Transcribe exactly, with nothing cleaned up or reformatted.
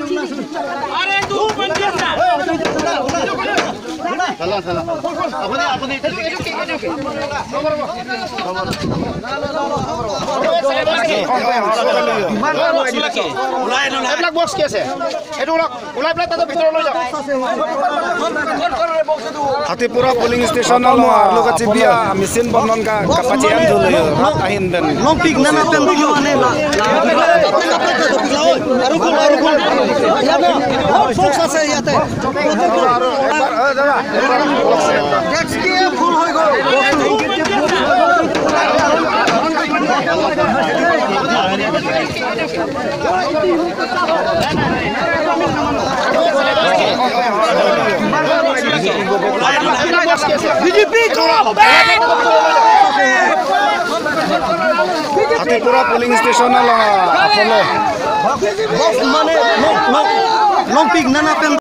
अरे तू बन गया चला चला अपने अपने এইবিলাক বক্স কি আছে এটো ওলাই পেলাই তাতে ভিতৰত লৈ যাওক Hatipura polling station na lugar cibia mesin bonon ka kapacian dulu ya ahin dan lompik nana pendu ane la arukul arukul ya na folks ase yate next year full hoy go B J P Hatipura polling station na lang apolo mane long long long pig nana pen